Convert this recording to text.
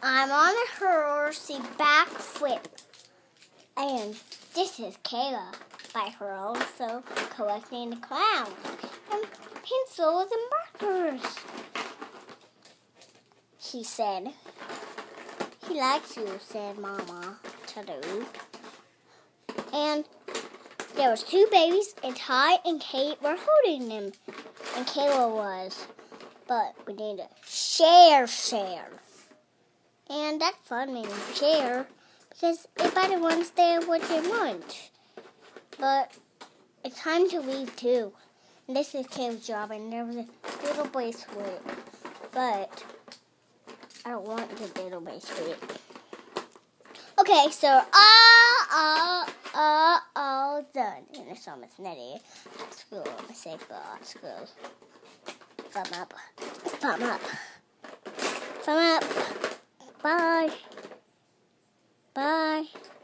I'm on a horsey backflip. And this is Kayla by her also collecting the clowns and pencils and markers. She said, "He likes you," said Mama to Lou. And there was two babies, and Ty and Kate were holding them. And Kayla was. But we need to share. And that's fun when you share, because everybody wants there what they want. But it's time to leave too. And this is Kayla's job, and there was a little bracelet. But I don't want the little bracelet. Okay, so all done. And it's almost ready. At school, I say at school. Thumb up. Thumb up. Thumb up. Bye. Bye.